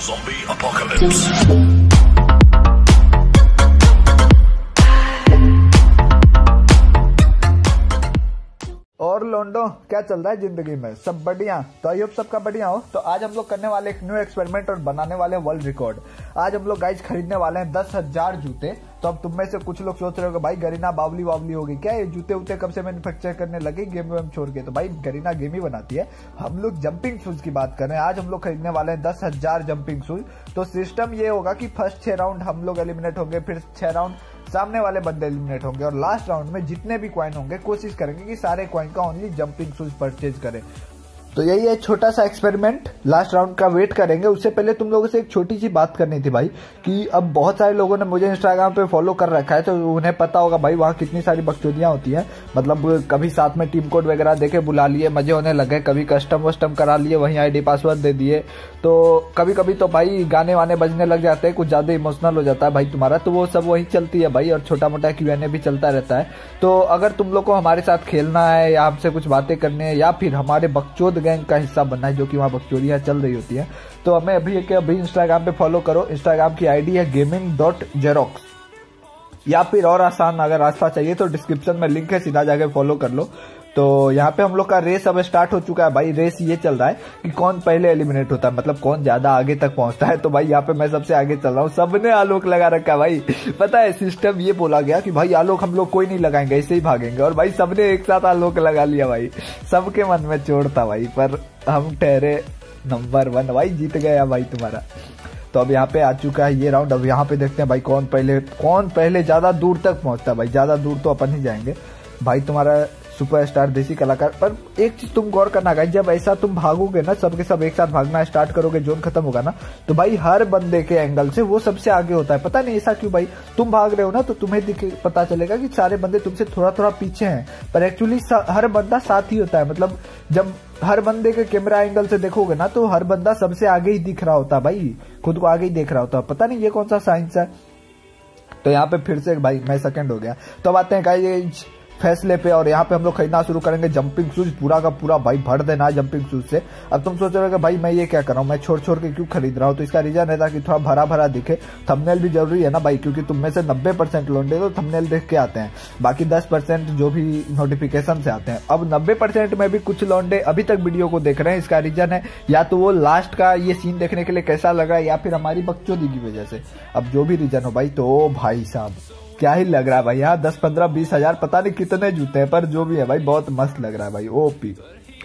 Zombie apocalypse. और लोंडो क्या चल रहा है जिंदगी में? सब बढ़िया? तो आई होप सबका बढ़िया हो। तो आज हम लोग करने वाले एक न्यू एक्सपेरिमेंट और बनाने वाले वर्ल्ड रिकॉर्ड। आज हम लोग गाइज खरीदने वाले हैं 10,000 जूते। तो अब तुम में से कुछ लोग सोच रहे हो भाई गरीना बावली वावली होगी क्या, ये जूते उते कब से मैन्युफैक्चर करने लगे गेम वेम छोड़ के? तो भाई गरीना गेम ही बनाती है। हम लोग जंपिंग शूज की बात कर रहे हैं। आज हम लोग खरीदने वाले हैं 10,000 जंपिंग शूज। तो सिस्टम ये होगा कि फर्स्ट 6 राउंड हम लोग एलिमिनेट होंगे, फिर 6 राउंड सामने वाले बंदे एलिमिनेट होंगे, और लास्ट राउंड में जितने भी कॉइन होंगे कोशिश करेंगे कि सारे कॉइन का ओनली जंपिंग शूज परचेज करें। तो यही है छोटा सा एक्सपेरिमेंट। लास्ट राउंड का वेट करेंगे। उससे पहले तुम लोगों से एक छोटी सी बात करनी थी भाई, कि अब बहुत सारे लोगों ने मुझे इंस्टाग्राम पे फॉलो कर रखा है, तो उन्हें पता होगा भाई वहाँ कितनी सारी बकचोदियां होती हैं। मतलब कभी साथ में टीम कोड वगैरह देके बुला लिए, मजे होने लगे, कभी कस्टम वस्टम करा लिए, वहीं आईडी पासवर्ड दे दिए। तो कभी कभी तो भाई गाने वाने बजने लग जाते हैं, कुछ ज्यादा इमोशनल हो जाता है भाई तुम्हारा, तो वो सब वही चलती है भाई। और छोटा मोटा Q&A भी चलता रहता है। तो अगर तुम लोग को हमारे साथ खेलना है या हमसे कुछ बातें करनी है या फिर हमारे बकचोद गैंग का हिस्सा बनना है, जो कि वहाँ बकचोदियाँ चल रही होती है, तो हमें अभी इंस्टाग्राम पे फॉलो करो। इंस्टाग्राम की आईडी है gaming.xerox। या फिर और आसान अगर रास्ता चाहिए तो डिस्क्रिप्शन में लिंक है, सीधा जाके फॉलो कर लो। तो यहाँ पे हम लोग का रेस अब स्टार्ट हो चुका है भाई। रेस ये चल रहा है कि कौन पहले एलिमिनेट होता है, मतलब कौन ज्यादा आगे तक पहुंचता है। तो भाई यहाँ पे मैं सबसे आगे चल रहा हूँ। सबने आलोक लगा रखा है भाई। पता है सिस्टम ये बोला गया कि भाई आलोक हम लोग कोई नहीं लगाएंगे, ऐसे ही भागेंगे, और भाई सबने एक साथ आलोक लगा लिया भाई। सबके मन में चोट था भाई, पर हम ठहरे नंबर 1 भाई, जीत गया भाई तुम्हारा। तो अब यहाँ पे आ चुका है ये राउंड। अब यहाँ पे देखते हैं भाई कौन पहले ज्यादा दूर तक पहुंचता है भाई। ज्यादा दूर तो अपन ही जाएंगे भाई। तुम्हारा सुपरस्टार देसी कलाकार। पर एक चीज तुम गौर करना गाइस, जब ऐसा तुम भागोगे ना, सबके सब एक साथ भागना स्टार्ट करोगे, जोन खत्म होगा ना, तो भाई हर बंदे के एंगल से वो सबसे आगे होता है। पता नहीं ऐसा क्यों भाई। तुम भाग रहे हो ना तो तुम्हें पता चलेगा कि सारे बंदे तुमसे थोड़ा थोड़ा पीछे हैं, पर एक्चुअली हर बंदा साथ ही होता है। मतलब जब हर बंदे के कैमरा एंगल से देखोगे ना, तो हर बंदा सबसे आगे ही दिख रहा होता है भाई, खुद को आगे ही देख रहा होता है। पता नहीं ये कौन सा साइंस है। तो यहाँ पे फिर से भाई मैं सेकंड हो गया। तो अब आते हैं गाइस फैसले पे, और यहाँ पे हम लोग खरीदना शुरू करेंगे जंपिंग शूज। पूरा का पूरा भाई भर देना है जंपिंग शूज से। अब तुम सोच रहे हो कि भाई मैं ये क्या कर रहा हूँ, मैं छोड़ छोड़ के क्यों खरीद रहा हूँ? तो इसका रीजन है ताकि थोड़ा भरा भरा दिखे। थंबनेल भी जरूरी है ना भाई, क्योंकि तुम में से 90% लौंडे तो थंबनेल देख के आते हैं, बाकी 10% जो भी नोटिफिकेशन से आते हैं। अब 90% में भी कुछ लौंडे अभी तक वीडियो को देख रहे हैं। इसका रीजन है या तो वो लास्ट का ये सीन देखने के लिए कैसा लग रहा है, या फिर हमारी बकचोदी की वजह से। अब जो भी रीजन हो भाई, तो भाई साहब क्या ही लग रहा है भाई। यहाँ 10, 15, 20 हजार पता नहीं कितने जूते हैं, पर जो भी है भाई बहुत मस्त लग रहा है भाई। ओपी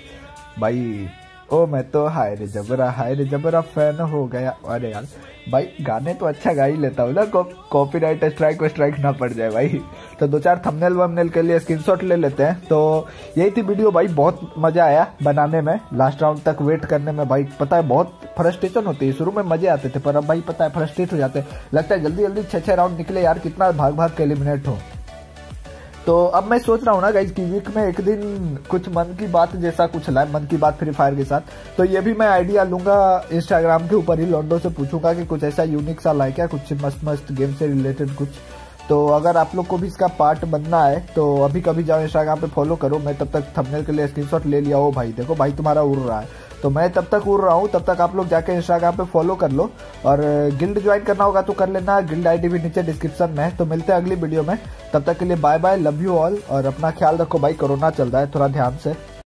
भाई। ओ मैं तो हाय रे जबरा फैन हो गया। अरे यार भाई गाने तो अच्छा गा ही लेता हूँ ना, कॉपीराइट स्ट्राइक ना पड़ जाए भाई। तो 2-4 थंबनेल वंबनेल के लिए स्क्रीनशॉट ले लेते हैं। तो यही थी वीडियो भाई, बहुत मजा आया बनाने में, लास्ट राउंड तक वेट करने में भाई। पता है बहुत फ्रस्ट्रेशन होती है, शुरू में मजे आते थे, पर अब भाई पता है फ्रस्ट्रेट हो जाते हैं। लगता है जल्दी जल्दी 6 राउंड निकले यार, कितना भाग भाग के एलिमिनेट हो। तो अब मैं सोच रहा हूँ ना गाइज कि वीक में एक दिन कुछ मन की बात जैसा कुछ लाए, मन की बात फ्री फायर के साथ। तो ये भी मैं आइडिया लूंगा इंस्टाग्राम के ऊपर ही, लॉन्डो से पूछूंगा कि कुछ ऐसा यूनिक सा लाए क्या, कुछ मस्त मस्त गेम से रिलेटेड कुछ। तो अगर आप लोग को भी इसका पार्ट बनना है तो अभी कभी जाओ इंस्टाग्राम पे फॉलो करो। मैं तब तक थंबनेल के लिए स्क्रीनशॉट ले लिया। हो भाई देखो भाई तुम्हारा उड़ रहा है, तो मैं तब तक उड़ रहा हूँ, तब तक आप लोग जाके इंस्टाग्राम पे फॉलो कर लो। और गिल्ड ज्वाइन करना होगा तो कर लेना, गिल्ड आईडी भी नीचे डिस्क्रिप्शन में है। तो मिलते हैं अगली वीडियो में, तब तक के लिए bye bye, love you all, और अपना ख्याल रखो भाई। कोरोना चल रहा है, थोड़ा ध्यान से।